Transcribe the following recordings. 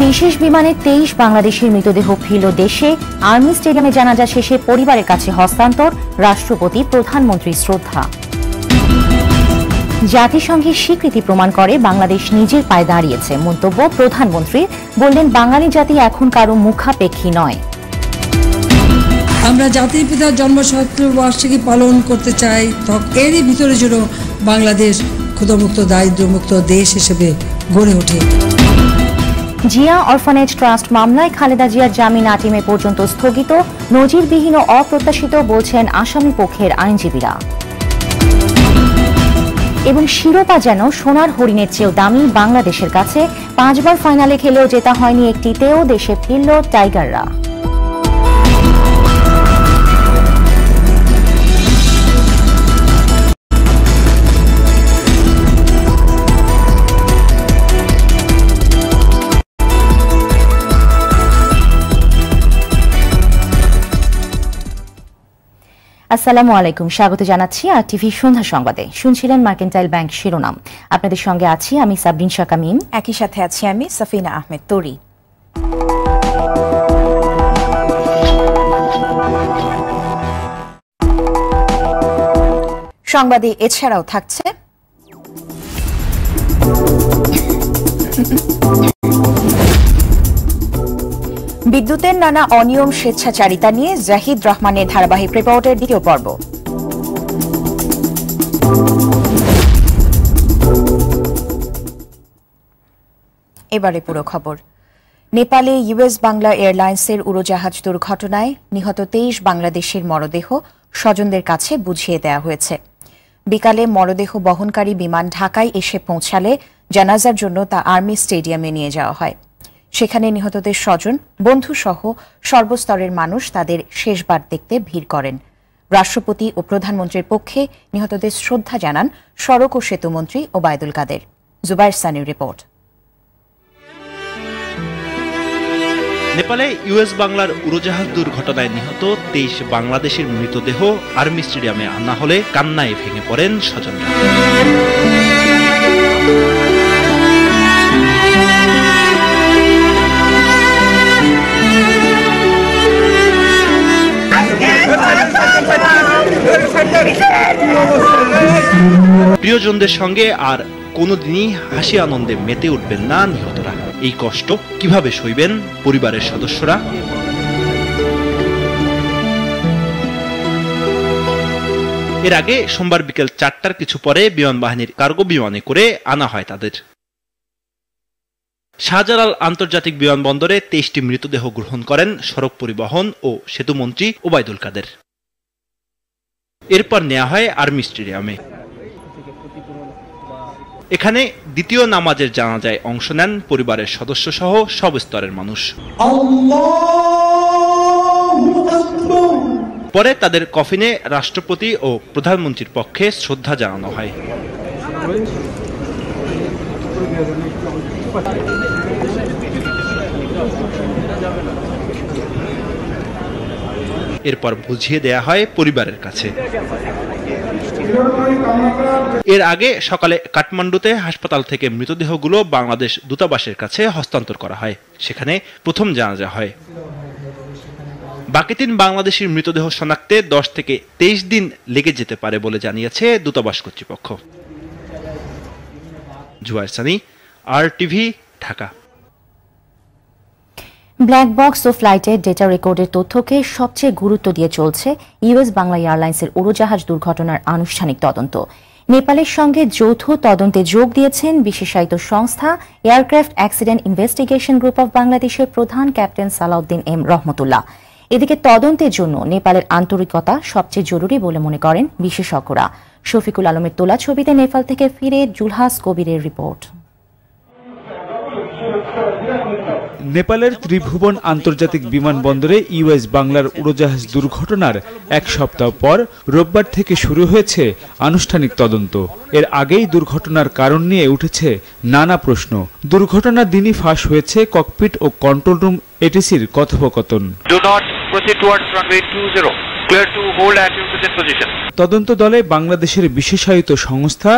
বিশেষ বিমানে 23 বাংলাদেশের মৃতদেহ ফিরল দেশে। আর্মি স্টেডিয়ামে জানাজা শেষে পরিবারের কাছে হস্তান্তর, রাষ্ট্রপতি প্রধানমন্ত্রীর শ্রদ্ধা। জাতিসংঘের স্বীকৃতি প্রমাণ করে বাংলাদেশ নিজের পায়ে দাঁড়িয়েছে, মন্তব্য প্রধানমন্ত্রী। বললেন, বাঙালি জাতি এখন কারো মুখাপেক্ষী নয়। আমরা জাতির পিতার জন্মশতবার্ষিকী পালন করতে চাই, এরই ভিতরে যেন বাংলাদেশ ক্ষুধামুক্ত দারিদ্র্যমুক্ত দেশ হিসেবে গড়ে ওঠে। জিয়া অরফানেজ ট্রাস্ট মামলায় খালেদা জিয়ার জামিন 8 মে পর্যন্ত স্থগিত। নজিরবিহীন ও অপ্রত্যাশিত বলছেন আসামি পক্ষের আইনজীবীরা। এবং শিরোপা যেন সোনার হরিণের চেয়েও দামি বাংলাদেশের কাছে। 5 বার ফাইনালে খেলেও জেতা হয়নি একটিতেও, দেশে ফিরল টাইগাররা। আসসালামু আলাইকুম, স্বাগত জানাচ্ছি RTV সন্ধ্যা সংবাদে। শুনছিলেন মার্কেন্টাইল ব্যাংক শিরোনাম। আপনাদের সঙ্গে আছি আমি সাবরিন শাকামিম, একই সাথে আছি আমি সাফিনা আহমেদ তরি। সংবাদে এছাড়াও থাকছে বিদ্যুতের নানা অনিয়ম স্বেচ্ছাচারিতা নিয়ে জাহিদ রহমানের ধারাবাহিক রিপোর্টের দ্বিতীয় পর্ব। এবারে পুরো খবর। নেপালে ইউএস বাংলা এয়ারলাইন্সের উড়োজাহাজ দুর্ঘটনায় নিহত 23 বাংলাদেশের মরদেহ স্বজনদের কাছে বুঝিয়ে দেওয়া হয়েছে। বিকালে মরদেহ বহনকারী বিমান ঢাকায় এসে পৌঁছালে জানাজার জন্য তা আর্মি স্টেডিয়ামে নিয়ে যাওয়া হয়। সেখানে নিহতদের স্বজন, বন্ধুসহ সর্বস্তরের মানুষ তাদের শেষবার দেখতে ভিড় করেন। রাষ্ট্রপতি ও প্রধানমন্ত্রীর পক্ষে নিহতদের শ্রদ্ধা জানান সড়ক ও সেতুমন্ত্রী ওবায়দুল কাদের। জুবাইর সানির রিপোর্ট। নেপালে ইউএস বাংলার উড়োজাহাজ দুর্ঘটনায় নিহত 23 বাংলাদেশের মৃতদেহ আর্মি স্টেডিয়ামে আনা হলে কান্নায় ভেঙে পড়েন স্বজনরা। প্রিয়জনদের সঙ্গে আর কোনোদিনই হাসি আনন্দে মেতে উঠবেন না নিহতরা। এই কষ্ট কিভাবে সইবেন পরিবারের সদস্যরা? এর আগে সোমবার বিকেল 4টার কিছু পরে বিমান বাহিনীর কার্গো বিমানে করে আনা হয় তাদের। শাহজালাল আন্তর্জাতিক বিমানবন্দরে 23টি মৃতদেহ গ্রহণ করেন সড়ক পরিবহন ও সেতুমন্ত্রী ওবায়দুল কাদের। এরপর নেওয়া হয় আর্মি স্টেডিয়ামে। এখানে দ্বিতীয় নামাজের জানাজায় অংশ নেন পরিবারের সদস্য সহ সব স্তরের মানুষ। পরে তাদের কফিনে রাষ্ট্রপতি ও প্রধানমন্ত্রীর পক্ষে শ্রদ্ধা জানানো হয়। এরপর বুঝিয়ে দেয়া হয় পরিবারের কাছে। এর আগে সকালে কাঠমান্ডুতে হাসপাতাল থেকে মৃতদেহগুলো বাংলাদেশ দূতাবাসের কাছে হস্তান্তর করা হয়। সেখানে প্রথম জানাজা হয়। বাকি 3 বাংলাদেশের মৃতদেহ শনাক্তে 10 থেকে 23 দিন লেগে যেতে পারে বলে জানিয়েছে দূতাবাস কর্তৃপক্ষ। Zubair Sunny, RTV, Dhaka. Black box ও ফ্লাইটের ডেটা রেকর্ডের তথ্যকে সবচেয়ে গুরুত্ব দিয়ে চলছে ইউএস বাংলা এয়ারলাইন্সের উড়োজাহাজ দুর্ঘটনার আনুষ্ঠানিক তদন্ত। নেপালের সঙ্গে যৌথ তদন্তে যোগ দিয়েছেন বিশেষায়িত সংস্থা aircraft accident investigation group of বাংলাদেশের প্রধান ক্যাপ্টেন সালাউদ্দিন এম রহমতুল্লাহ। এদিকে তদন্তের জন্য নেপালের আন্তরিকতা সবচেয়ে জরুরি বলে মনে করেন বিশেষজ্ঞরা। শফিকুল আলমের তোলা ছবিতে নেপাল থেকে ফিরে জুলহাস কবিরের রিপোর্ট। নেপালের ত্রিভুবন আন্তর্জাতিক বিমানবন্দরে ইউএস বাংলার উড়োজাহাজ দুর্ঘটনার 1 সপ্তাহ পর রোববার থেকে শুরু হয়েছে আনুষ্ঠানিক তদন্ত। এর আগেই দুর্ঘটনার কারণ নিয়ে উঠেছে নানা প্রশ্ন। দুর্ঘটনার দিনই ফাঁস হয়েছে ককপিট ও কন্ট্রোল রুম এটিসির কথোপকথন। clear to hold active to this position. তদন্ত দলে বাংলাদেশের বিশেষায়িত সংস্থা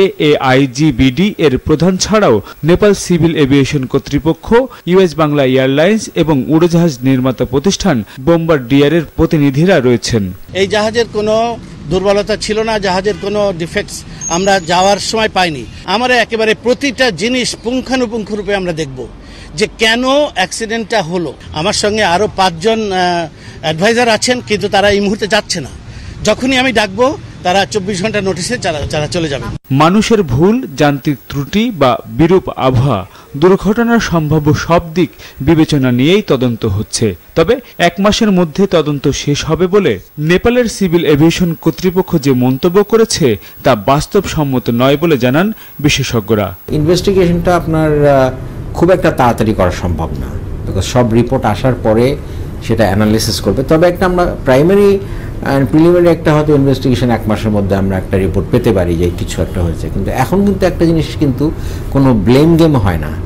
AAIGBD এর প্রধান ছাড়াও নেপাল সিভিল এভিয়েশন কর্তৃপক্ষ, ইউএস বাংলা এয়ারলাইন্স এবং উড়োজাহাজ নির্মাতা প্রতিষ্ঠান বোম্বারডিয়ারের প্রতিনিধিরা রয়েছেন। এই জাহাজের কোনো দুর্বলতা ছিল না, জাহাজের কোনো ডিফেক্টস আমরা যাওয়ার সময় পাইনি। আমরা একেবারে প্রতিটা জিনিস পুঙ্খানুপুঙ্খ রূপে আমরা দেখব যে কেন অ্যাক্সিডেন্টটা হলো। আমার সঙ্গে আরও 5 জন অ্যাডভাইজার আছেন, কিন্তু তারা এই মুহূর্তে যাচ্ছে না। যখনই আমি ডাকবো তারা 24 ঘন্টা নোটিশে যারা চলে যাবে। মানুষের ভুল, যান্ত্রিক ত্রুটি বা বিরূপ আবহাওয়া, দুর্ঘটনার সম্ভাব্য সব দিক বিবেচনা নিয়েই তদন্ত হচ্ছে। তবে 1 মাসের মধ্যে তদন্ত শেষ হবে বলে নেপালের সিভিল এভিয়েশন কর্তৃপক্ষ যে মন্তব্য করেছে তা বাস্তবসম্মত নয় বলে জানান বিশেষজ্ঞরা। ইনভেস্টিগেশনটা আপনার খুব একটা তাড়াতাড়ি করা সম্ভব না, বিকজ সব রিপোর্ট আসার পরে সেটা অ্যানালিসিস করবে। তবে একটা আমরা প্রাইমারি অ্যান্ড প্রিলিমিনারি একটা হয়তো ইনভেস্টিগেশন 1 মাসের মধ্যে আমরা একটা রিপোর্ট পেতে পারি যে কিছু একটা হয়েছে। কিন্তু এখন কিন্তু একটা জিনিস কিন্তু কোনো ব্লেম গেম হয় না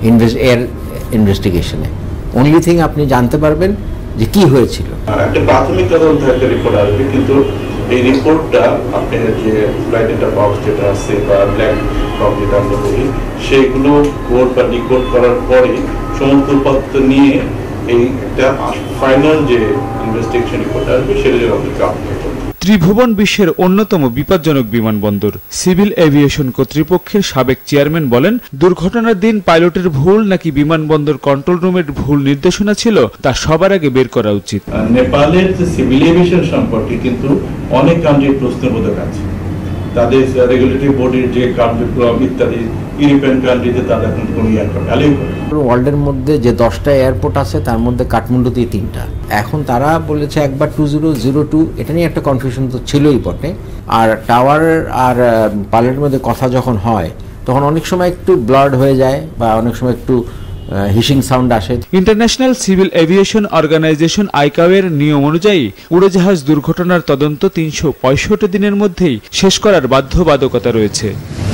এর ইনভেস্টিগেশনে। অনলি থিং আপনি জানতে পারবেন যে কি হয়েছিল। একটা প্রাথমিক তদন্ত একটা রিপোর্ট আসবে, কিন্তু এই রিপোর্টটা আপনার যে ফ্লাইট ডেটা বক্স যেটা আছে বা ব্ল্যাক বক্স যেটা আমরা বলি, সেগুলো কোড বা ডিকোড করার পরে সমস্ত তথ্য নিয়ে এই একটা ফাইনাল যে ইনভেস্টিগেশন রিপোর্ট আসবে সেটা যেন আপনি আপডেট করবেন। ত্রিভুবন বিশ্বের অন্যতম বিপজ্জনক বিমানবন্দর। সিভিল এভিয়েশন কর্তৃপক্ষের সাবেক চেয়ারম্যান বলেন, দুর্ঘটনার দিন পাইলটের ভুল নাকি বিমানবন্দর কন্ট্রোল রুমের ভুল নির্দেশনা ছিল তা সবার আগে বের করা উচিত। নেপালের যে সিভিল এভিয়েশন সম্পর্কে কিন্তু অনেক কান্ট্রির প্রশ্নবোধক আছে। তাদের রেগুলেটরি বডির যে কার্যক্রম ইত্যাদি ইউরোপিয়ান কান্ট্রিতে তাদের এখন কোনো ভ্যালু করে। ওয়ার্ল্ডের মধ্যে যে 10টা এয়ারপোর্ট আছে তার মধ্যে কাঠমান্ডুতেই 3টা। এখন তারা বলেছে একবার 2002, এটা নিয়ে একটা কনফিউশন তো ছিলই বটে। আর টাওয়ার আর পাইলটের মধ্যে কথা যখন হয় তখন অনেক সময় একটু ব্লার্ড হয়ে যায় বা অনেক সময় একটু হিসিং সাউন্ড আসে। ইন্টারন্যাশনাল সিভিল এভিয়েশন অর্গানাইজেশন আইকাওয়ের নিয়ম অনুযায়ী উড়োজাহাজ দুর্ঘটনার তদন্ত 365 দিনের মধ্যেই শেষ করার বাধ্যবাধকতা রয়েছে।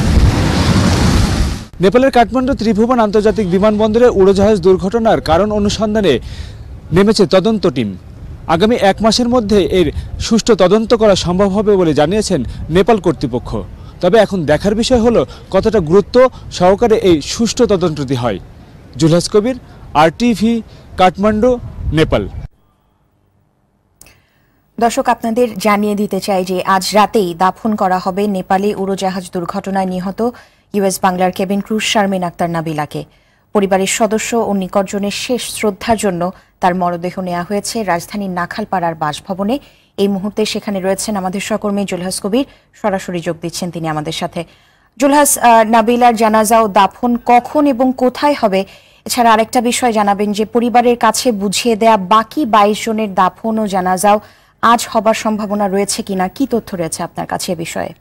নেপালের কাঠমান্ডু ত্রিভুবন আন্তর্জাতিক বিমানবন্দরে উড়োজাহাজ দুর্ঘটনার কারণ অনুসন্ধানে নেমেছে তদন্ত টিম। আগামী 1 মাসের মধ্যে এর সুষ্ঠু তদন্ত করা সম্ভব হবে বলে জানিয়েছেন নেপাল কর্তৃপক্ষ। তবে এখন দেখার বিষয় হলো কতটা গুরুত্ব সহকারে এই সুষ্ঠু তদন্তটি হয়। জুলহাস কবির, RTV, কাঠমান্ডু, নেপাল। দর্শক, আপনাদের জানিয়ে দিতে চাই যে আজ রাতেই দাফন করা হবে নেপালে উড়োজাহাজ দুর্ঘটনায় নিহত ইউএস বাংলার কেবিন ক্রু শারমিন আক্তার নাবিলাকে। পরিবারের সদস্য ও নিকটজনের শেষ শ্রদ্ধার জন্য তার মরদেহ নেওয়া হয়েছে রাজধানীর নাখালপাড়ার বাসভবনে। এই মুহূর্তে সেখানে রয়েছেন আমাদের সহকর্মী জুলহাস কবির, সরাসরি যোগ দিচ্ছেন তিনি আমাদের সাথে। জুলহাস, নাবিলার জানাজা ও দাফন কখন এবং কোথায় হবে? এছাড়া আরেকটা বিষয় জানাবেন যে পরিবারের কাছে বুঝিয়ে দেয়া বাকি 22 জনের দাফন ও জানাজাও আজ হবার সম্ভাবনা রয়েছে কিনা, কি তথ্য রয়েছে আপনার কাছে এ বিষয়ে?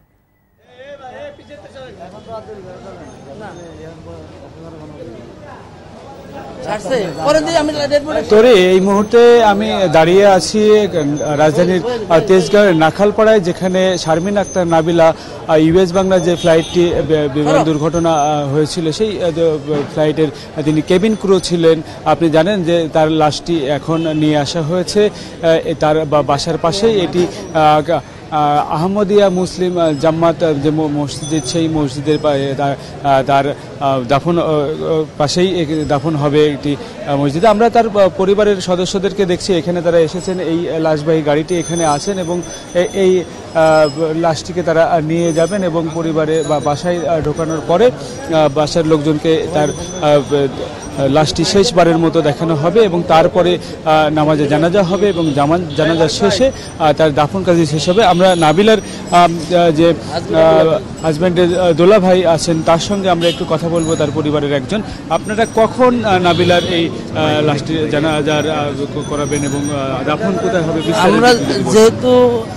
তোরে এই মুহূর্তে আমি দাঁড়িয়ে আছি রাজধানীর তেজগাঁওয়ের নাখালপাড়ায়, যেখানে শারমিন আক্তার নাবিলা ইউএস বাংলা যে ফ্লাইটটি বিমান দুর্ঘটনা হয়েছিল সেই ফ্লাইটের তিনি কেবিন ক্রু ছিলেন। আপনি জানেন যে তার লাশটি এখন নিয়ে আসা হয়েছে তার বাসার পাশেই। এটি আহমদিয়া মুসলিম জাম্মাত যে মসজিদ, সেই মসজিদের তার দাফন পাশেই দাফন হবে একটি মসজিদে। আমরা তার পরিবারের সদস্যদেরকে দেখছি এখানে তারা এসেছেন, এই লাশবাহী গাড়িটি এখানে আছেন এবং এই লাশটিকে তারা নিয়ে যাবেন এবং পরিবারে বা বাসায় ঢোকানোর পরে বাসার লোকজনকে তার লাশটি শেষবারের মতো দেখানো হবে এবং তারপরে নামাজে জানাজা হবে এবং জানাজা শেষে তার দাফন কাজে শেষ হবে। আমরা নাবিলার যে হাজব্যান্ডের দোলা ভাই আছেন তার সঙ্গে আমরা একটু কথা বলবো, তার পরিবারের একজন। আপনারা কখন নাবিলার এই লাশটি জানাজার করাবেন এবং দাফন কোথায় হবে? আমরা যেহেতু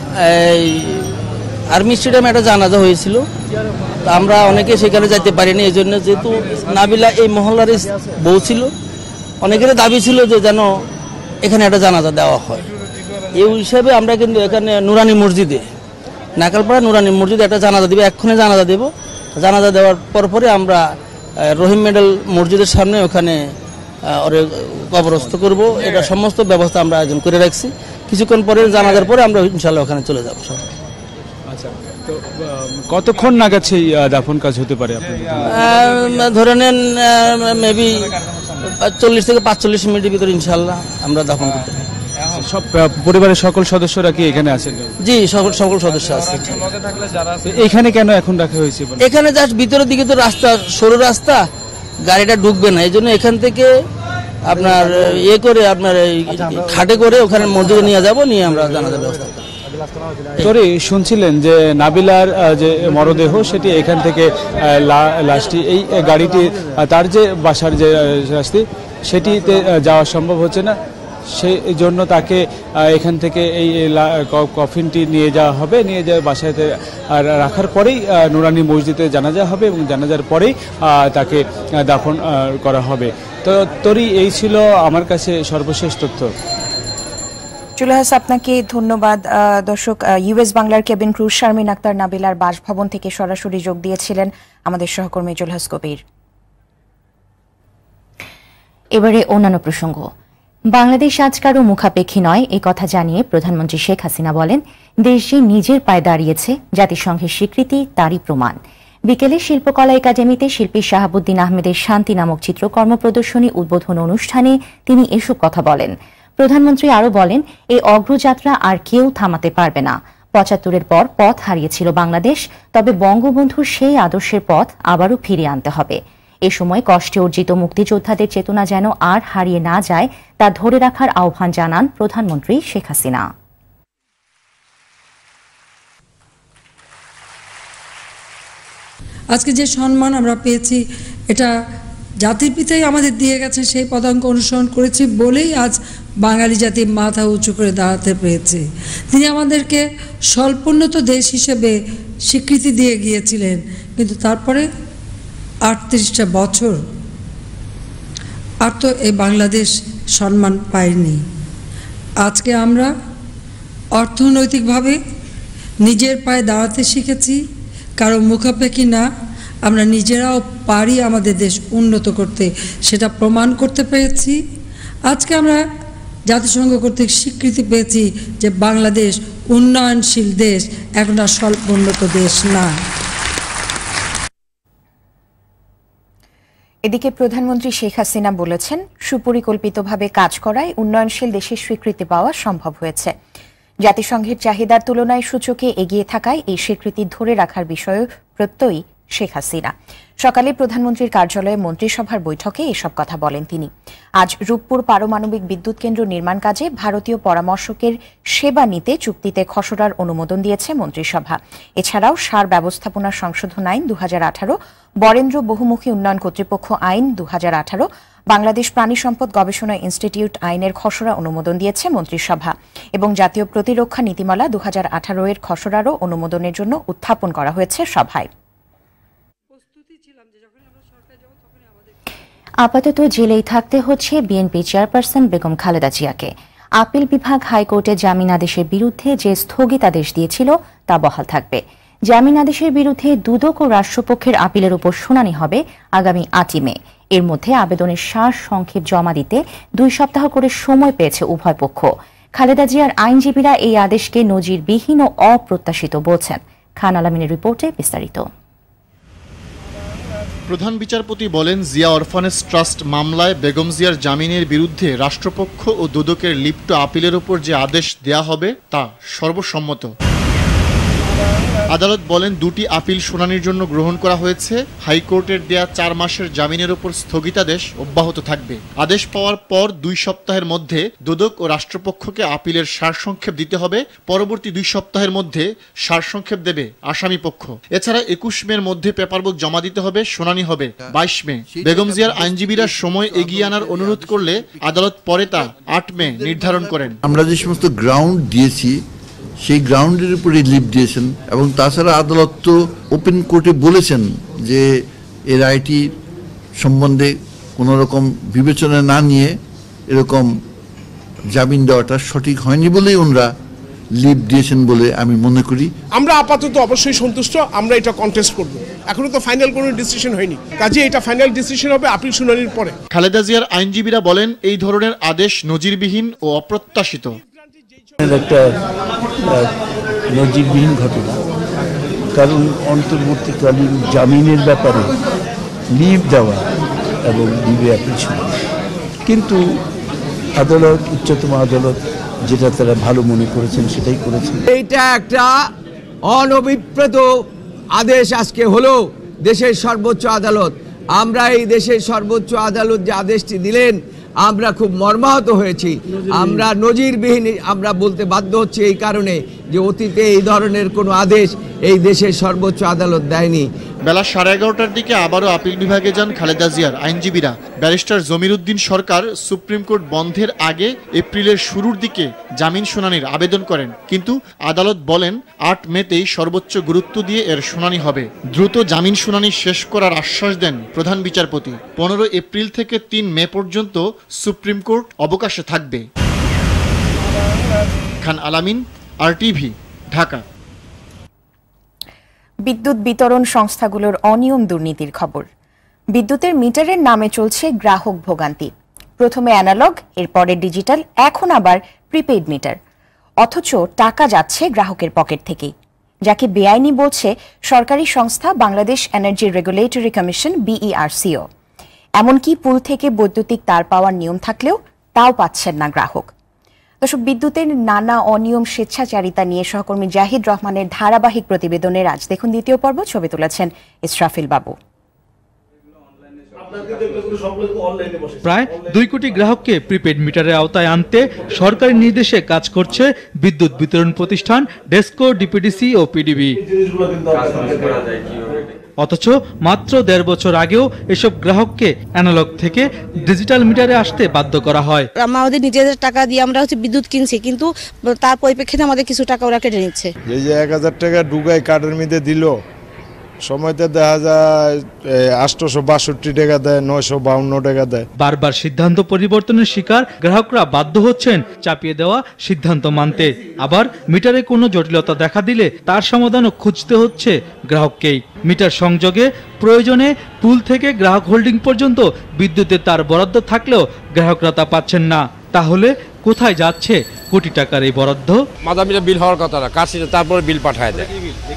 আর্মি স্টেডিয়ামে একটা জানাজা হয়েছিল, আমরা অনেকে সেখানে যাইতে পারিনি। এই জন্য যেহেতু নাবিলা এই মহল্লারই বউ ছিল, অনেকের দাবি ছিল যে যেন এখানে একটা জানাজা দেওয়া হয়। এই হিসাবে আমরা কিন্তু এখানে নুরানি মসজিদে, নাকালপাড়া নুরানি মসজিদে একটা জানাজা দেবো, এক্ষুনি জানাজা দেব। জানাজা দেওয়ার পরে আমরা রহিম মেডেল মসজিদের সামনে ওখানে কবরস্থ করব। এটা সমস্ত ব্যবস্থা আমরা আয়োজন করে রাখছি। কিছুক্ষণ পরে জানাজার পরে আমরা ইনশাআল্লাহ ওখানে চলে যাব সব। আচ্ছা, তো কতক্ষণ নাগাদ সেই দাফন কাজ হতে পারে আপনাদের? ধরে নেন মেবি 40 থেকে 45 মিনিটের ভিতরে ইনশাআল্লাহ আমরা দাফন করতে পারি। সব পরিবারের সকল সদস্যরা কি এখানে আছেন? জি, সকল সদস্য আছে। এখানে কেন এখন রাখা হয়েছে? এখানে জাস্ট ভিতরের দিকে তো রাস্তা, সরু রাস্তা, গাড়িটা ঢুকবে না, এই জন্য এখান থেকে আপনার করে আপনার খাটে করে ওখানে মসজিদে নিয়ে যাব, নিয়ে আমরা জানাজার ব্যবস্থা করব। তোরে শুনছিলেন যে নাবিলার যে মরদেহ সেটি এখান থেকে লাশটি এই গাড়িটি তার যে বাসার যে রাস্তা সেটিতে যাওয়া সম্ভব হচ্ছে না, সেই জন্য তাকে এখান থেকে এই কফিনটি নিয়ে যাওয়া হবে, নিয়ে যাওয়া বাসাতে রাখার পরেই নুরানি মসজিদে জানাজা হবে এবং জানাজার পরেই তাকে দাফন করা হবে। তো তোরই এই ছিল আমার কাছে সর্বশেষ তথ্য। জুলহাস, আপনাকে ধন্যবাদ। দর্শক, ইউএস বাংলার কেবিন ক্রু শারমিন আক্তার নাবিলার বাসভবন থেকে সরাসরি যোগ দিয়েছিলেন আমাদের সহকর্মী জুলহাস কবির। এবারে অন্যান্য প্রসঙ্গ। বাংলাদেশ আজ কারো মুখাপেক্ষী নয় এ কথা জানিয়ে প্রধানমন্ত্রী শেখ হাসিনা বলেন, দেশ যে নিজের পায়ে দাঁড়িয়েছে জাতিসংঘের স্বীকৃতি তারই প্রমাণ। বিকেলে শিল্পকলা একাডেমিতে শিল্পী শাহাবুদ্দিন আহমেদের শান্তি নামক চিত্রকর্ম প্রদর্শনী উদ্বোধন অনুষ্ঠানে তিনি এসব কথা বলেন। প্রধানমন্ত্রী আরও বলেন, এই অগ্রযাত্রা আর কেউ থামাতে পারবে না। ৭৫-এর পর পথ হারিয়েছিল বাংলাদেশ, তবে বঙ্গবন্ধুর সেই আদর্শের পথ আবারও ফিরিয়ে আনতে হবে। এ সময় কষ্টে অর্জিত মুক্তিযোদ্ধাদের চেতনা যেন আর হারিয়ে না যায় তা ধরে রাখার আহ্বান জানান প্রধানমন্ত্রী শেখ হাসিনা। আজকে যে সম্মান আমরা পেয়েছি এটা জাতির পিতাই আমাদের দিয়ে গেছেন, সেই পদাঙ্ক অনুসরণ করেছি বলেই আজ বাঙালি জাতি মাথা উঁচু করে দাঁড়াতে পেরেছে। তিনি আমাদেরকে স্বল্পোন্নত দেশ হিসেবে স্বীকৃতি দিয়ে গিয়েছিলেন, কিন্তু তারপরে ৩৮টা বছর আর তো এই বাংলাদেশ সম্মান পায়নি। আজকে আমরা অর্থনৈতিকভাবে নিজের পায়ে দাঁড়াতে শিখেছি, কারো মুখাপেক্ষী না। আমরা নিজেরাও পারি আমাদের দেশ উন্নত করতে, সেটা প্রমাণ করতে পেরেছি। আজকে আমরা জাতিসংঘ কর্তৃক স্বীকৃতি পেয়েছি যে বাংলাদেশ উন্নয়নশীল দেশ, এখন আর স্বল্প উন্নত দেশ না। এদিকে প্রধানমন্ত্রী শেখ হাসিনা বলেছেন, সুপরিকল্পিতভাবে কাজ করায় উন্নয়নশীল দেশের স্বীকৃতি পাওয়া সম্ভব হয়েছে। জাতিসংঘের চাহিদার তুলনায় সূচকে এগিয়ে থাকায় এই স্বীকৃতি ধরে রাখার বিষয়ে প্রত্যয়ী শেখ হাসিনা। সকালে প্রধানমন্ত্রীর কার্যালয়ে মন্ত্রিসভার বৈঠকে এসব কথা বলেন তিনি। আজ রূপপুর পারমাণবিক বিদ্যুৎ কেন্দ্র নির্মাণ কাজে ভারতীয় পরামর্শকের সেবা নিতে চুক্তিতে খসড়ার অনুমোদন দিয়েছে মন্ত্রিসভা। এছাড়াও সার ব্যবস্থাপনা সংশোধন আইন ২০১৮, বরেন্দ্র বহুমুখী উন্নয়ন কর্তৃপক্ষ আইন ২০১৮, বাংলাদেশ প্রাণী সম্পদ গবেষণা ইনস্টিটিউট আইনের খসড়া অনুমোদন দিয়েছে মন্ত্রিসভা এবং জাতীয় প্রতিরক্ষা নীতিমালা ২০১৮ এর খসড়ারও অনুমোদনের জন্য উত্থাপন করা হয়েছে সভায়। আপাতত জেলেই থাকতে হচ্ছে বিএনপি চেয়ারপারসন বেগম খালেদা জিয়াকে। আপিল বিভাগ হাইকোর্টে জামিন আদেশের বিরুদ্ধে যে স্থগিতাদেশ দিয়েছিল তা বহাল থাকবে। জামিন আদেশের বিরুদ্ধে দুদক ও রাষ্ট্রপক্ষের আপিলের উপর শুনানি হবে আগামী ৮ই মে। এর মধ্যে আবেদনের সার সংক্ষেপ জমা দিতে ২ সপ্তাহ করে সময় পেয়েছে উভয় পক্ষ। খালেদা জিয়ার আইনজীবীরা এই আদেশকে নজিরবিহীন ও অপ্রত্যাশিত বলছেন। খান আলামিনের রিপোর্টে বিস্তারিত। প্রধান বিচারপতি বলেন, জিয়া অরফানেজ ট্রাস্ট মামলায় বেগম জিয়ার জামিনের বিরুদ্ধে রাষ্ট্রপক্ষ ও দুদকের লিপ্ত আপিলের উপর যে আদেশ দেয়া হবে তা সর্বসম্মত। আদালত বলেন, 2টি আপিল শুনানির জন্য গ্রহণ করা হয়েছে। হাইকোর্টের দেয়া 4 মাসের জামিনের উপর স্থগিতাদেশ অব্যাহত থাকবে। আদেশ পাওয়ার পর 2 সপ্তাহের মধ্যে দুদক ও রাষ্ট্রপক্ষকে আপিলের সারসংক্ষেপ দিতে হবে। পরবর্তী 2 সপ্তাহের মধ্যে সারসংক্ষেপ দেবে আসামি পক্ষ। এছাড়া 21 মের মধ্যে পেপারবুক জমা দিতে হবে। শুনানি হবে 22 মে। বেগম জিয়ার আইনজীবীরা সময় এগিয়ে আনার অনুরোধ করলে আদালত পরে তা 8 মে নির্ধারণ করেন। আমরা যে সমস্ত গ্রাউন্ড দিয়েছি সেই গ্রাউন্ডের উপরে লিভ দিয়েছেন এবং তাছাড়া আদালত তো ওপেন কোর্টে বলেছেন যে এই রায়টি সম্বন্ধে কোনো রকম বিবেচনা না নিয়ে এরকম জামিন দেওয়াটা সঠিক হয়নি বলেই ওনারা লিভ দিয়েছেন বলে আমি মনে করি। আমরা আপাতত অবশ্যই সন্তুষ্ট, আমরা এটা কন্টেস্ট করব। এখনো তো ফাইনাল কোনো ডিসিশন হয়নি, কাজে এটা ফাইনাল ডিসিশন হবে আপিল শুনানির পরে। খালেদা জিয়ার আইনজীবীরা বলেন, এই ধরনের আদেশ নজিরবিহীন ও অপ্রত্যাশিত। একটা নজিরবিহীন ঘটনা, কারণ অন্তর্বর্তীকালীন জামিনের ব্যাপারে লিভ দেওয়া এবং লিভে অ্যাপিল ছিল, কিন্তু আদালত, উচ্চতম আদালত যেটা তারা ভালো মনে করেছেন সেটাই করেছেন। এইটা একটা অনভিপ্রেত আদেশ আজকে হলো দেশের সর্বোচ্চ আদালত। আমরা এই দেশের সর্বোচ্চ আদালত যে আদেশটি দিলেন আমরা খুব মর্মাহত হয়েছি। আমরা নজিরবিহীন আমরা বলতে বাধ্য হচ্ছি এই কারণে যে অতীতে এই ধরনের কোনো আদেশ এই দেশের সর্বোচ্চ আদালত দেয়নি। বেলা 11:30টার দিকে আবারও আপিল বিভাগে যান খালেদা জিয়ার আইনজীবীরা। ব্যারিস্টার জমির উদ্দিন সরকার সুপ্রিম কোর্ট বন্ধের আগে এপ্রিলের শুরুর দিকে জামিন শুনানির আবেদন করেন, কিন্তু আদালত বলেন 8 মেতেই সর্বোচ্চ গুরুত্ব দিয়ে এর শুনানি হবে। দ্রুত জামিন শুনানি শেষ করার আশ্বাস দেন প্রধান বিচারপতি। 15 এপ্রিল থেকে 3 মে পর্যন্ত সুপ্রিম কোর্ট অবকাশে থাকবে। খান আলামিন, RTV, ঢাকা। বিদ্যুৎ বিতরণ সংস্থাগুলোর অনিয়ম দুর্নীতির খবর। বিদ্যুতের মিটারের নামে চলছে গ্রাহক ভোগান্তি। প্রথমে অ্যানালগ, এরপরে ডিজিটাল, এখন আবার প্রিপেইড মিটার, অথচ টাকা যাচ্ছে গ্রাহকের পকেট থেকেই, যাকে বেআইনি বলছে সরকারি সংস্থা Bangladesh energy regulatory commission BERCO। এমনকি পুল থেকে বৈদ্যুতিক তার পাওয়ার নিয়ম থাকলেও তাও পাচ্ছেন না গ্রাহক। দর্শক, বিদ্যুতের নানা অনিয়ম, স্বেচ্ছাচারিতা নিয়ে সহকর্মী জাহিদ রহমানের ধারাবাহিক প্রতিবেদনের আজ দেখুন দ্বিতীয় পর্ব। ছবি তুলেছেন ইসরাফিল বাবু। প্রায় 2 কোটি গ্রাহককে প্রিপেড মিটারের আওতায় আনতে সরকারি নির্দেশে কাজ করছে বিদ্যুৎ বিতরণ প্রতিষ্ঠান ডেসকো, ডিপিডিসি ও পিডিবি। অথচ মাত্র 1.5 বছর আগেও এসব গ্রাহককে অ্যানালগ থেকে ডিজিটাল মিটারে আসতে বাধ্য করা হয়। আমাদের নিজেদের টাকা দিয়ে আমরা বিদ্যুৎ কিনছি, কিন্তু তার পরিপ্রেক্ষিতে আমাদের কিছু টাকা ওরা কেটে নিচ্ছে। এই যে 1000 টাকা ঢুকাই কার্ডের মধ্যে দিল, সময়তে দেখা যায় 862 টাকা দেয়, 952 টাকা দেয়। বারবার সিদ্ধান্ত পরিবর্তনের শিকার গ্রাহকরা বাধ্য হচ্ছেন চাপিয়ে দেওয়া সিদ্ধান্ত মানতে। আবার মিটারে কোনো জটিলতা দেখা দিলে তার সমাধানও খুঁজতে হচ্ছে গ্রাহককেই। মিটার সংযোগে প্রয়োজনে পুল থেকে গ্রাহক হোল্ডিং পর্যন্ত বিদ্যুতের তার বরাদ্দ থাকলেও গ্রাহকরা তা পাচ্ছেন না। তাহলে কোথায় যাচ্ছে কোটি টাকার এই বরাদ্দ? মাদামিটা বিল হওয়ার কথা না, কাছে তারপরে বিল পাঠায় দেয়,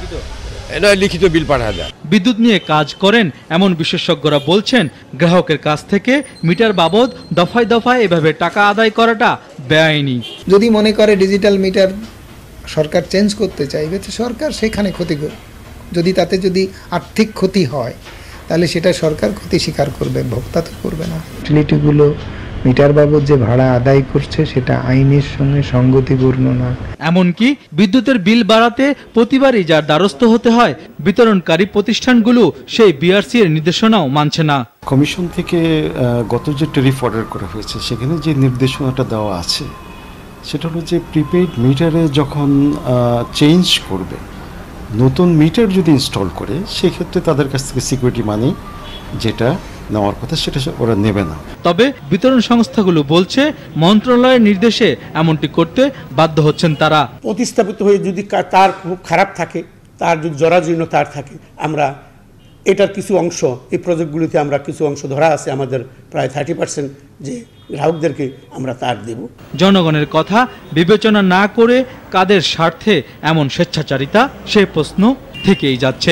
এটা লিখিত বিল পাঠায় দেয়। বিদ্যুৎ নিয়ে কাজ করেন এমন বিশেষজ্ঞরা বলছেন, গ্রাহকের কাছ থেকে মিটার বাবদ দফায় দফায় এভাবে টাকা আদায় করাটা বেআইনি। যদি মনে করে ডিজিটাল মিটার সরকার চেঞ্জ করতে চাইবে, তো সরকার সেখানে ক্ষতি করবে। যদি তাতে আর্থিক ক্ষতি হয় তাহলে সেটা সরকার ক্ষতি স্বীকার করবে, ভোক্তা তো করবে না। ইউটিলিটিগুলো মিটার বাবদ যে ভাড়া আদায় করছে সেটা আইনের সঙ্গে সঙ্গতিপূর্ণ না। এমনকি বিদ্যুতের বিল বাড়াতে প্রতিবারই যার দ্বারস্থ হতে হয় বিতরণকারী প্রতিষ্ঠানগুলো সেই বিআরসি এর নির্দেশনাও মানছে না। কমিশন থেকে গত যে ট্যারিফ অর্ডার করা হয়েছে সেখানে যে নির্দেশনাটা দেওয়া আছে সেটা হলো যে প্রিপেইড মিটারে যখন চেঞ্জ করবে, নতুন মিটার যদি ইনস্টল করে, সেক্ষেত্রে তাদের কাছ থেকে সিকিউরিটি মানি যেটা নেওয়ার কথা সেটা ওরা নেবে না। তবে বিতরণ সংস্থাগুলো বলছে মন্ত্রণালয়ের নির্দেশে এমনটি করতে বাধ্য হচ্ছেন তারা। প্রতিস্থাপিত হয়ে যদি তার খুব খারাপ থাকে, তার যদি জরাজীর্ণ তার থাকে, আমরা এটার কিছু অংশ এই প্রজেক্টগুলিতে আমরা কিছু অংশ ধরা আছে, আমাদের প্রায় 30% যে গ্রাহকদেরকে আমরা তার দেব। জনগণের কথা বিবেচনা না করে কাদের স্বার্থে এমন স্বেচ্ছাচারিতা, সে প্রশ্ন থেকেই যাচ্ছে।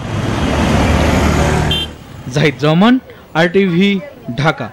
জাহিদ রহমান, RTV, ঢাকা।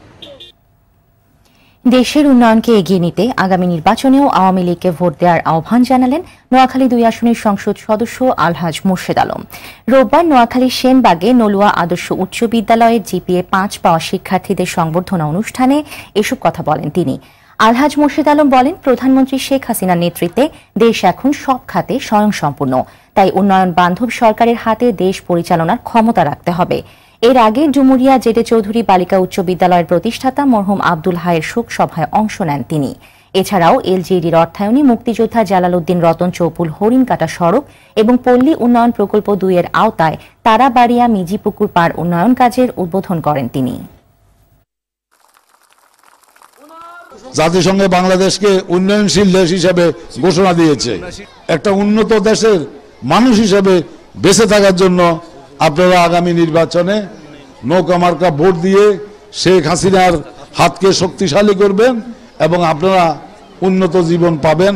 দেশের উন্নয়নকে এগিয়ে নিতে আগামী নির্বাচনেও আওয়ামী লীগকে ভোট দেওয়ার আহ্বান জানালেন নোয়াখালী 2 আসনের সংসদ সদস্য আলহাজ মোর্শেদ আলম। রোববার নোয়াখালীর সেনবাগে নলুয়া আদর্শ উচ্চ বিদ্যালয়ের GPA 5 পাওয়া শিক্ষার্থীদের সংবর্ধনা অনুষ্ঠানে এসব কথা বলেন তিনি। আলহাজ মোর্শেদ আলম বলেন, প্রধানমন্ত্রী শেখ হাসিনার নেতৃত্বে দেশ এখন সব খাতে স্বয়ংসম্পূর্ণ, তাই উন্নয়ন বান্ধব সরকারের হাতে দেশ পরিচালনার ক্ষমতা রাখতে হবে। এর আগে ডুমুরিয়া জেডে চৌধুরী বালিকা উচ্চ বিদ্যালয়ের প্রতিষ্ঠাতা মরহুম আব্দুল হায়ের শোক সভায় অংশ নেন তিনি। এছাড়াও LGEDর অর্থায়নে মুক্তিযোদ্ধা জালালউদ্দিন রতন চৌপুল হরিণকাটা সড়ক এবং পল্লী উন্নয়ন প্রকল্প 2 এর আওতায় তারাবাড়িয়া মিজিপুকুর পাড় উন্নয়ন কাজের উদ্বোধন করেন তিনি। জাতিসংঘ বাংলাদেশকে উন্নয়নশীল দেশ হিসেবে ঘোষণা দিয়েছে। একটা উন্নত দেশের মানুষ হিসেবে বেঁচে থাকার জন্য আপনারা আগামী নির্বাচনে নৌকা মার্কা ভোট দিয়ে শেখ হাসিনার হাতকে শক্তিশালী করবেন এবং আপনারা উন্নত জীবন পাবেন।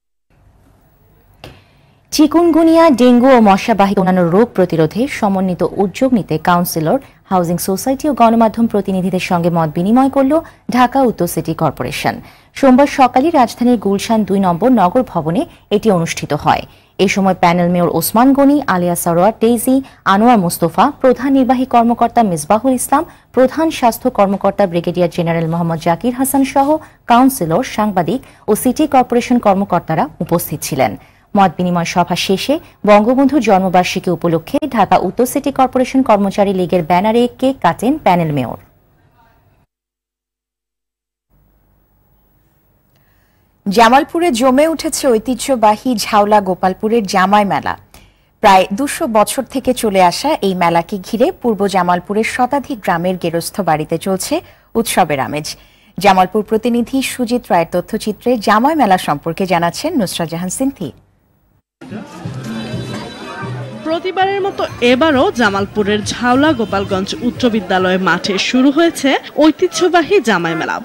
চিকুনগুনিয়া, ডেঙ্গু ও মশাবাহিত অন্যান্য রোগ প্রতিরোধে সমন্বিত উদ্যোগ নিতে কাউন্সিলর, হাউজিং সোসাইটি ও গণমাধ্যম প্রতিনিধিদের সঙ্গে মত বিনিময় করল ঢাকা উত্তর সিটি কর্পোরেশন। সোমবার সকালে রাজধানীর গুলশান ২ নম্বর নগর ভবনে এটি অনুষ্ঠিত হয়। এ সময় panel mayor Osman Gani, Aliya Sarwar Daisy, Anwar Mustafa, প্রধান নির্বাহী কর্মকর্তা মিসবাহুল ইসলাম, প্রধান স্বাস্থ্য কর্মকর্তা ব্রিগেডিয়ার জেনারেল মোহাম্মদ জাকির হাসান সহ কাউন্সিলর, সাংবাদিক ও সিটি কর্পোরেশন কর্মকর্তারা উপস্থিত ছিলেন। মত বিনিময় সভা শেষে বঙ্গবন্ধুর জন্মবার্ষিকী উপলক্ষে ঢাকা উত্তর সিটি কর্পোরেশন কর্মচারী লীগের ব্যানারে কেক কাটেন প্যানেল মেয়র। জামালপুরে জমে উঠেছে ঐতিহ্যবাহী ঝাউলা গোপালপুরের জামাই মেলা। প্রায় ২০০ বছর থেকে চলে আসা এই মেলাকে ঘিরে পূর্ব জামালপুরের শতাধিক গ্রামের গেরস্থ বাড়িতে চলছে উৎসবের আমেজ। জামালপুর প্রতিনিধি সুজিত রায়ের তথ্যচিত্রে জামাই মেলা সম্পর্কে জানাচ্ছেন নুসরাত জাহান সিনথি। প্রতিবারের মতো এবারও জামালপুরের ঝাউলা গোপালগঞ্জ উচ্চ বিদ্যালয় মাঠে শুরু হয়েছে ঐতিহ্যবাহী জামাই মেলা।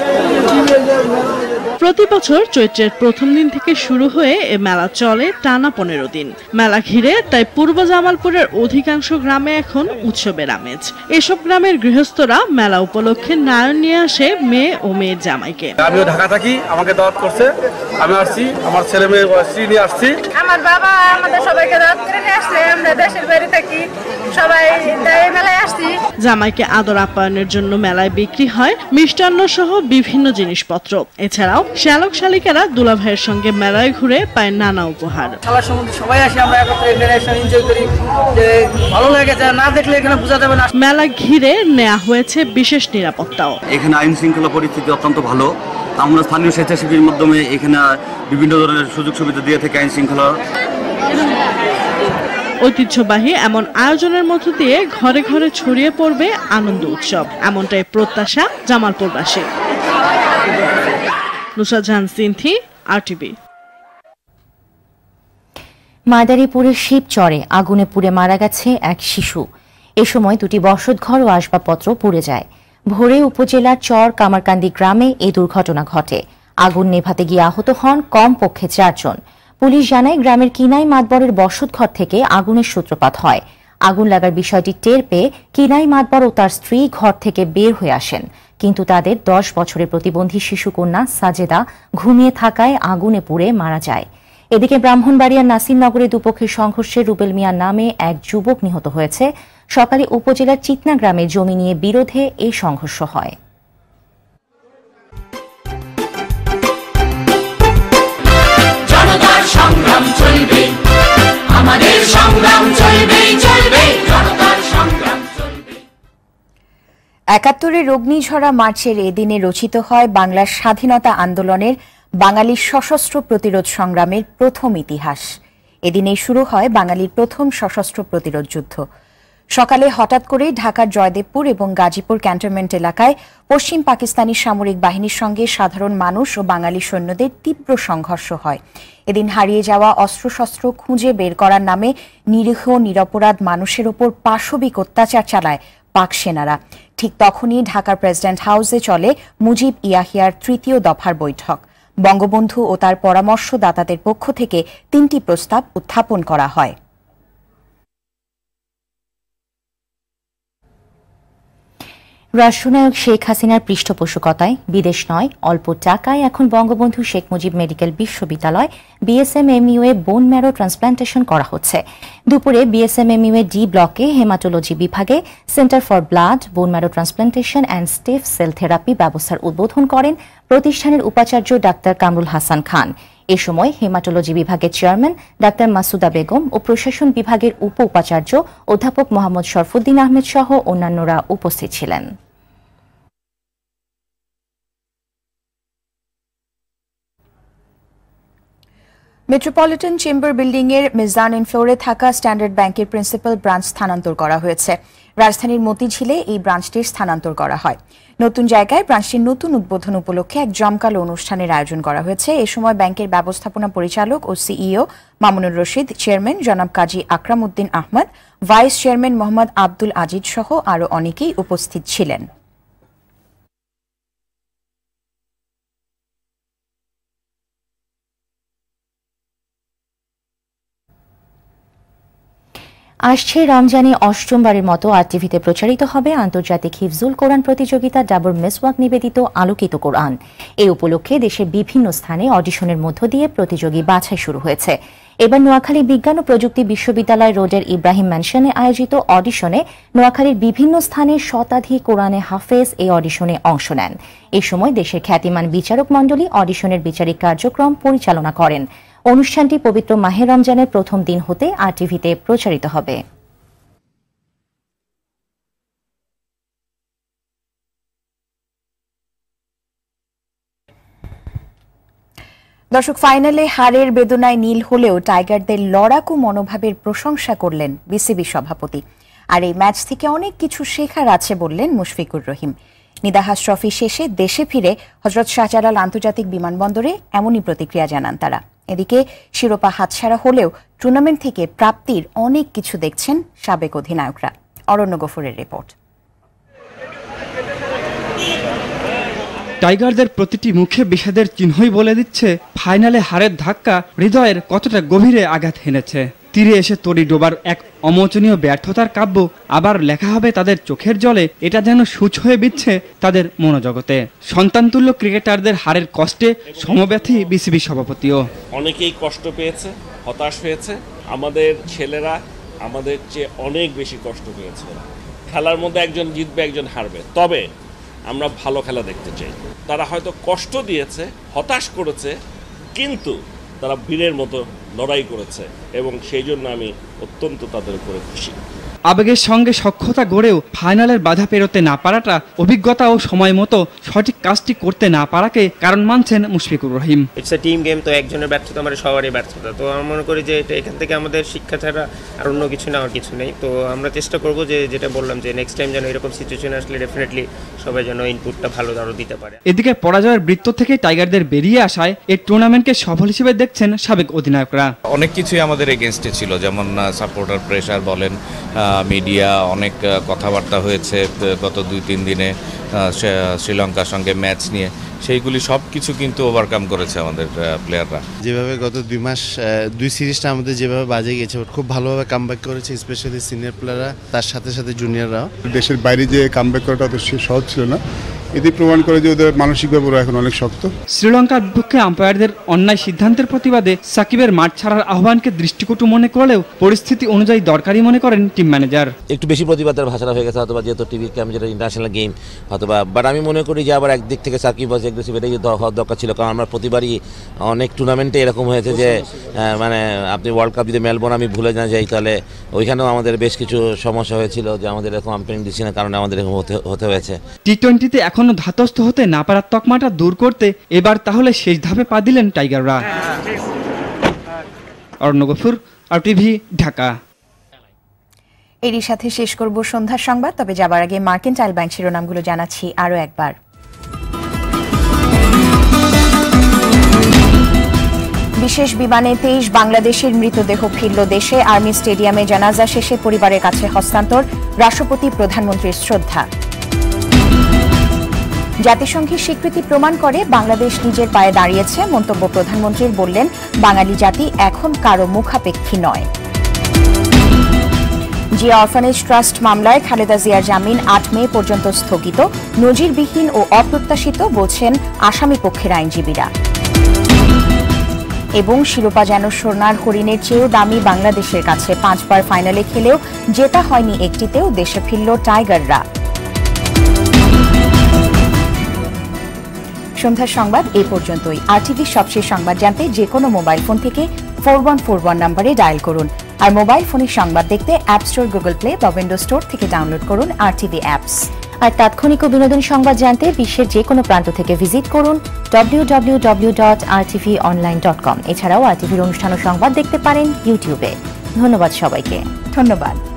প্রতি বছর চৈত্রের প্রথম দিন থেকে শুরু হয়ে এ মেলা চলে টানা ১৫ দিন। মেলা ঘিরে তাই পূর্ব জামালপুরের অধিকাংশ গ্রামে এখন উৎসবের আমেজ। এসব গ্রামের গৃহস্থরা মেলা উপলক্ষে নায়ন নিয়ে আসে মেয়ে ও মেয়ের জামাইকে। আমিও ঢাকা থাকি, আমাকে দাওয়াত করছে, আমি আসছি, আমার ছেলে মেয়ে স্ত্রী নিয়ে আসছি। আমার বাবা আমাদের সবাইকে দাওয়াত করে নিয়ে আসছে, আমরা দেশের বাড়ি থাকি, সবাই মেলায় আসছি। জামাইকে আদর আপ্যায়নের জন্য মেলায় বিক্রি হয় মিষ্টান্ন সহ বিভিন্ন জিনিসপত্র। এছাড়াও শ্যালক শালিকারা দুলাভাইয়ের সঙ্গে মেলায় ঘুরে পায় নানা উপহার। খেলার সময় সবাই আসি, আমরা একত্রে এখানে এনজয় করি, ভালো লাগে, না দেখলে এখানে বোঝা যাবে না। মেলা ঘিরে নেওয়া হয়েছে বিশেষ নিরাপত্তাও। এখানে আইন শৃঙ্খলা পরিস্থিতি অত্যন্ত ভালো। আমরা স্থানীয় স্বেচ্ছাসেবীর মাধ্যমে এখানে বিভিন্ন ধরনের সুযোগ সুবিধা দিয়ে থাকে আইন শৃঙ্খলা। ঐতিহ্যবাহী এমন আয়োজনের মধ্য দিয়ে ঘরে ঘরে ছড়িয়ে পড়বে আনন্দ উৎসব, এমনটাই প্রত্যাশা জামালপুরবাসী। নুসরাত জাহান সিনথি, RTV। মাদারীপুরের শিবচরে আগুনে পুড়ে মারা গেছে এক শিশু। এ সময় দুটি বসতঘর ও আসবাবপত্র পুড়ে যায়। ভোরে উপজেলার চর কামারকান্দি গ্রামে এই দুর্ঘটনা ঘটে। আগুন নেভাতে গিয়ে আহত হন কমপক্ষে ৪ জন। পুলিশ জানায় গ্রামের কিনাই মাতবরের বসতঘর থেকে আগুনের সূত্রপাত হয়। আগুন লাগার বিষয়টি টের পেয়ে কিনাই মাতবর ও তার স্ত্রী ঘর থেকে বের হয়ে আসেন, কিন্তু তাদের ১০ বছরের প্রতিবন্ধী শিশুকন্যা সাজেদা ঘুমিয়ে থাকায় আগুনে পুড়ে মারা যায়। এদিকে ব্রাহ্মণবাড়িয়ার নাসিরনগরে দুপক্ষের সংঘর্ষে রুবেল মিয়া নামে এক যুবক নিহত হয়েছে। সকালে উপজেলার চিতনা গ্রামে জমি নিয়ে বিরোধে এই সংঘর্ষ হয়। জনতার সংগ্রাম চলবে, আমাদের সংগ্রাম চলবে, চলবে, জনতার সংগ্রাম চলবে। ৭১-এর অগ্নিঝরা মার্চের এদিনে রচিত হয় বাংলার স্বাধীনতা আন্দোলনের বাঙালির সশস্ত্র প্রতিরোধ সংগ্রামের প্রথম ইতিহাস। এদিনেই শুরু হয় বাঙালির প্রথম সশস্ত্র প্রতিরোধ যুদ্ধ। সকালে হঠাৎ করে ঢাকার জয়দেবপুর এবং গাজীপুর ক্যান্টনমেন্ট এলাকায় পশ্চিম পাকিস্তানি সামরিক বাহিনীর সঙ্গে সাধারণ মানুষ ও বাঙালি সৈন্যদের তীব্র সংঘর্ষ হয়। এদিন হারিয়ে যাওয়া অস্ত্রশস্ত্র খুঁজে বের করার নামে নিরীহ নিরপরাধ মানুষের ওপর পাশবিক অত্যাচার চালায় পাক সেনারা। ঠিক তখনই ঢাকার প্রেসিডেন্ট হাউসে চলে মুজিব ইয়াহিয়ার ৩য় দফার বৈঠক। বঙ্গবন্ধু ও তার পরামর্শদাতাদের পক্ষ থেকে ৩টি প্রস্তাব উত্থাপন করা হয়। রাষ্ট্রনায়ক শেখ হাসিনার পৃষ্ঠপোষকতায় বিদেশ নয় অল্প টাকায় এখন বঙ্গবন্ধু শেখ মুজিব মেডিকেল বিশ্ববিদ্যালয় BSMMU এ বোন ম্যারো ট্রান্সপ্লান্টেশন করা হচ্ছে। দুপুরে BSMMU এ ডি ব্লকে হেমাটোলজি বিভাগে centre for blood, bone marrow transplantation and stem cell therapy ব্যবস্থার উদ্বোধন করেন প্রতিষ্ঠানের উপাচার্য ডাক্তার কামরুল হাসান খান। এ সময় হেমাটোলজি বিভাগের চেয়ারম্যান ডাক্তার মাসুদা বেগম ও প্রশাসন বিভাগের উপ উপাচার্য অধ্যাপক মোহাম্মদ শরফুদ্দিন আহমেদ সহ অন্যান্যরা উপস্থিত ছিলেন। মেট্রোপলিটন চেম্বার বিল্ডিং এর মেজানিন ফ্লোরে থাকা স্ট্যান্ডার্ড ব্যাংকের প্রিন্সিপাল ব্রাঞ্চ স্থানান্তর করা হয়েছে। রাজধানীর মতিঝিলে এই ব্রাঞ্চটির স্থানান্তর করা হয়। নতুন জায়গায় ব্রাঞ্চটির নতুন উদ্বোধন উপলক্ষে এক জমকালো অনুষ্ঠানের আয়োজন করা হয়েছে। এ সময় ব্যাংকের ব্যবস্থাপনা পরিচালক ও সিইও মামুনুর রশিদ, চেয়ারম্যান জনাব কাজী আকরাম উদ্দিন আহমদ, ভাইস চেয়ারম্যান মোহাম্মদ আব্দুল আজিজ সহ আরও অনেকেই উপস্থিত ছিলেন। আসছে রমজানে অষ্টমবারের মতো আরটিভিতে প্রচারিত হবে আন্তর্জাতিক হিফজুল কোরআন প্রতিযোগিতা ডাবর মেসওয়াক নিবেদিত আলোকিত কোরআন। এই উপলক্ষে দেশের বিভিন্ন স্থানে অডিশনের মধ্য দিয়ে প্রতিযোগী বাছাই শুরু হয়েছে। এবার নোয়াখালী বিজ্ঞান ও প্রযুক্তি বিশ্ববিদ্যালয় রোডের ইব্রাহিম ম্যানশনে আয়োজিত অডিশনে নোয়াখালীর বিভিন্ন স্থানের শতাধিক কোরআনে হাফেজ এই অডিশনে অংশ নেন। এ সময় দেশের খ্যাতিমান বিচারক মণ্ডলী অডিশনের বিচারিক কার্যক্রম পরিচালনা করেন। অনুষ্ঠানটি পবিত্র মাহে রমজানের প্রথম দিন হতে আরটিভিতে প্রচারিত হবে। দর্শক, ফাইনালে হারের বেদনায় নীল হলেও টাইগারদের লড়াকু মনোভাবের প্রশংসা করলেন বিসিবি সভাপতি। আর এই ম্যাচ থেকে অনেক কিছু শেখার আছে বললেন মুশফিকুর রহিম। নিদাহাস ট্রফি শেষে দেশে ফিরে হযরত শাহজালাল আন্তর্জাতিক বিমানবন্দরে এমনই প্রতিক্রিয়া জানান তারা। এদিকে শিরোপা হাতছাড়া হলেও টুর্নামেন্ট থেকে প্রাপ্তির অনেক কিছু দেখছেন সাবেক অধিনায়করা। অরণ্য গফুরের রিপোর্ট। টাইগারদের প্রতিটি মুখে বিষাদের চিহ্নই বলে দিচ্ছে ফাইনালে হারের ধাক্কা হৃদয়ের কতটা গভীরে আঘাত হেনেছে। তীরে এসে তরি ডোবার এক অমোচনীয় ব্যর্থতার কাব্য আবার লেখা হবে তাদের চোখের জলে, এটা যেন সূচ হয়ে বিচ্ছে তাদের মনোজগতে। সন্তানতুল্য ক্রিকেটারদের হারের কষ্টে সমব্যথী বিসিবি সভাপতিও। অনেকেই কষ্ট পেয়েছে, হতাশ হয়েছে। আমাদের ছেলেরা আমাদের চেয়ে অনেক বেশি কষ্ট পেয়েছে। খেলার মধ্যে একজন জিতবে, একজন হারবে, তবে আমরা ভালো খেলা দেখতে চাই। তারা হয়তো কষ্ট দিয়েছে, হতাশ করেছে, কিন্তু তারা বীরের মতো লড়াই করেছে এবং সেই জন্য আমি অত্যন্ত তাদের উপরে খুশি। আবেগের সঙ্গে সক্ষতা গড়েও ফাইনালের বাধা পেরোতে না পারাটা অভিজ্ঞতা ও সময় মতো সঠিক কাজটি করতে না পারাকে কারণ মানছেন Mushfiqur Rahim. It's a team game, তো একজনের ব্যর্থতা মানে সবারই ব্যর্থতা। তো আমি মনে করি যে এখান থেকে আমাদের শিক্ষা ছাড়া আর অন্য কিছু নেওয়ার কিছু নেই। তো আমরা চেষ্টা করব যে যেটা বললাম যে নেক্সট টাইম যেন এরকম সিচুয়েশন আসলে ডেফিনেটলি সবাই যেন ইনপুটটা ভালো আরও দিতে পারে। এদিকে পরাজয়ের বৃত্ত থেকে টাইগারদের বেরিয়ে আসায় এই টুর্নামেন্টকে সফল হিসেবে দেখছেন সাবেক অধিনায়করা। অনেক কিছুই আমাদের এগেনস্টে ছিল, যেমন সাপোর্টার প্রেশার বলেন, মিডিয়া, অনেক কথাবার্তা হয়েছে গত 2-3 দিনে শ্রীলঙ্কার সঙ্গে ম্যাচ নিয়ে। সেইগুলি সব কিছু কিন্তু ওভারকাম করেছে আমাদের প্লেয়াররা। যেভাবে গত 2 মাস 2 সিরিজটা আমাদের যেভাবে বাজে গেছে, খুব ভালোভাবে কামব্যাক করেছে, স্পেশালি সিনিয়র প্লেয়াররা, তার সাথে সাথে জুনিয়ররাও। দেশের বাইরে যে কামব্যাক করাটা তো সহজ ছিল না, এটি প্রমাণ করে যে ওদের মানসিকভাবে ওরা এখন অনেক শক্ত। শ্রীলঙ্কার বিপক্ষে আম্পায়ারদের অন্যায় সিদ্ধান্তের প্রতিবাদে সাকিবের মাঠ ছাড়ার আহ্বানকে দৃষ্টিকটু মনে করলেও পরিস্থিতি অনুযায়ী দরকারি মনে করেন টিম ম্যানেজার। একটু বেশি প্রতিবাদের ভাষাটা হয়ে গেছে হয়তো, যেহেতু টিভি ক্যাম যেটা ইন্টারন্যাশনাল গেম হয়তো, বাট আমি মনে করি যে আবার একদিক থেকে সাকিব বাস এগ্রেসিভ, এটাই হওয়ার দরকার ছিল। কারণ আমরা প্রতিবারই অনেক টুর্নামেন্টে এরকম হয়েছে যে মানে আপনি ওয়ার্ল্ড কাপ যদি মেলবোর্ন আমি ভুলে না যাই, তাহলে ওইখানেও আমাদের বেশ কিছু সমস্যা হয়েছিল যে আমাদের এরকম আম্পায়ারিং ডিসিশনের কারণে আমাদের এরকম হতে হয়েছে। টি-20তে এখনো ধাতস্থ হতে না পারার তকমাটা দূর করতে এবার তাহলে শেষ ধাপে পা দিলেন টাইগাররা। অরণ্য গফুর, RTV, ঢাকা। এরই সাথে শেষ করব সন্ধ্যার সংবাদ। তবে যাবার আগে মার্কেন্টাইল ব্যাংক শিরোনামগুলো জানাচ্ছি আরও একবার। বিশেষ বিমানে 23 বাংলাদেশের মৃতদেহ ফিরল দেশে। আর্মি স্টেডিয়ামে জানাজা শেষে পরিবারের কাছে হস্তান্তর, রাষ্ট্রপতি প্রধানমন্ত্রীর শ্রদ্ধা। জাতিসংঘের স্বীকৃতি প্রমাণ করে বাংলাদেশ নিজের পায়ে দাঁড়িয়েছে, মন্তব্য প্রধানমন্ত্রীর। বললেন, বাঙালি জাতি এখন কারো মুখাপেক্ষী নয়। জিয়া অরফানেজ ট্রাস্ট মামলায় খালেদা জিয়ার জামিন 8 মে পর্যন্ত স্থগিত। নজিরবিহীন ও অপ্রত্যাশিত বলছেন আসামি পক্ষের আইনজীবীরা। এবং শিরোপা যেন সোনার হরিণের চেয়েও দামি বাংলাদেশের কাছে। 5 বার ফাইনালে খেলেও জেতা হয়নি একটিতেও, দেশে ফিরল টাইগাররা। সন্ধ্যার সংবাদ এই পর্যন্তই। আরটিভির সবশেষ সংবাদ জানতে যে কোনো মোবাইল ফোন থেকে 4141 নম্বরে ডায়াল করুন। আর মোবাইল ফোনের সংবাদ দেখতে অ্যাপ স্টোর, গুগল প্লে বা উইন্ডোজ স্টোর থেকে ডাউনলোড করুন RTV অ্যাপস। আর তাৎক্ষণিক ও বিনোদন সংবাদ জানতে বিশ্বের যে কোনো প্রান্ত থেকে ভিজিট করুন www.rtvonline.com। এছাড়াও RTVর অনুষ্ঠান ও সংবাদ দেখতে পারেন ইউটিউবে। ধন্যবাদ সবাইকে। ধন্যবাদ।